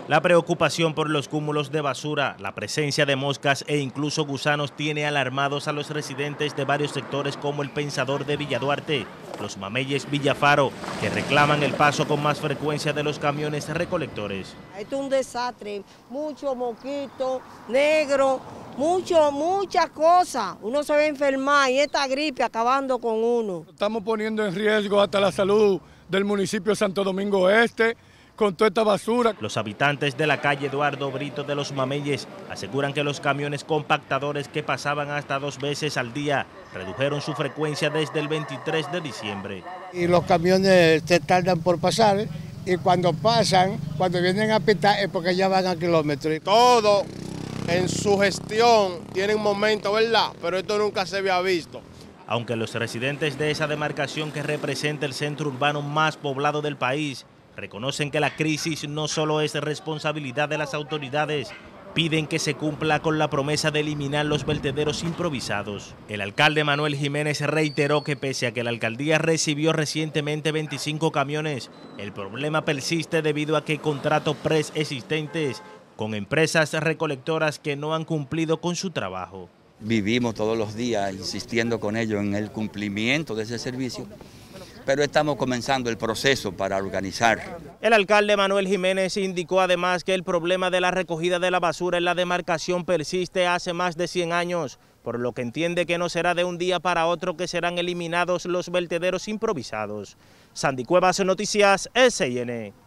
La preocupación por los cúmulos de basura, la presencia de moscas e incluso gusanos tiene alarmados a los residentes de varios sectores como el Pensador de Villa Duarte, los Mameyes Villafaro, que reclaman el paso con más frecuencia de los camiones recolectores. Esto es un desastre, mucho mosquito, negro, muchas cosas. Uno se va a enfermar y esta gripe acabando con uno. Estamos poniendo en riesgo hasta la salud del municipio de Santo Domingo Este, con toda esta basura. Los habitantes de la calle Eduardo Brito de los Mameyes aseguran que los camiones compactadores que pasaban hasta 2 veces al día redujeron su frecuencia desde el 23 de diciembre. Y los camiones se tardan por pasar y cuando pasan, cuando vienen a pitar es porque ya van a kilómetros. Todo en su gestión tienen momento, ¿verdad? Pero esto nunca se había visto. Aunque los residentes de esa demarcación que representa el centro urbano más poblado del país reconocen que la crisis no solo es responsabilidad de las autoridades, piden que se cumpla con la promesa de eliminar los vertederos improvisados. El alcalde Manuel Jiménez reiteró que pese a que la alcaldía recibió recientemente 25 camiones, el problema persiste debido a que hay contratos preexistentes con empresas recolectoras que no han cumplido con su trabajo. Vivimos todos los días insistiendo con ellos en el cumplimiento de ese servicio, pero estamos comenzando el proceso para organizar. El alcalde Manuel Jiménez indicó además que el problema de la recogida de la basura en la demarcación persiste hace más de 100 años, por lo que entiende que no será de un día para otro que serán eliminados los vertederos improvisados. Sandy Cuevas, Noticias SIN.